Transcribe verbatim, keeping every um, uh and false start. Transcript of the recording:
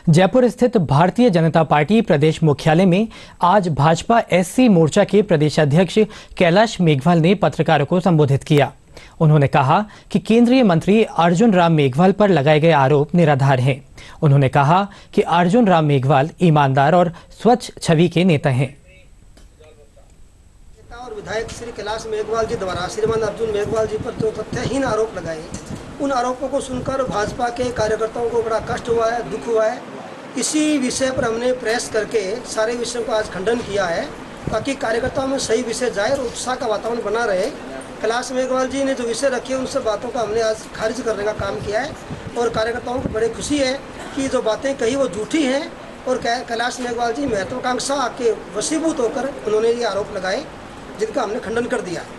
जयपुर स्थित भारतीय जनता पार्टी प्रदेश मुख्यालय में आज भाजपा एससी मोर्चा के प्रदेशाध्यक्ष कैलाश मेघवाल ने पत्रकारों को संबोधित किया। उन्होंने कहा कि केंद्रीय मंत्री अर्जुन राम मेघवाल पर लगाए गए आरोप निराधार हैं। उन्होंने कहा कि अर्जुन राम मेघवाल ईमानदार और स्वच्छ छवि के नेता हैं। और विधायक श्री कैलाश मेघवाल जी द्वारा श्रीमान अर्जुन मेघवाल जी पर जो तथ्यहीन आरोप लगाए, उन आरोपों को सुनकर भाजपा के कार्यकर्ताओं को बड़ा कष्ट हुआ है, दुख हुआ है। इसी विषय पर हमने प्रेस करके सारे विषयों का आज खंडन किया है ताकि कार्यकर्ताओं में सही विषय जाए और उत्साह का वातावरण बना रहे। कैलाश मेघवाल जी ने जो विषय रखे उन सब बातों का हमने आज खारिज करने का काम किया है और कार्यकर्ताओं को बड़ी खुशी है कि जो बातें कही वो झूठी हैं और कैलाश मेघवाल जी महत्वाकांक्षा के वशीभूत होकर उन्होंने ये आरोप लगाए जिनका हमने खंडन कर दिया।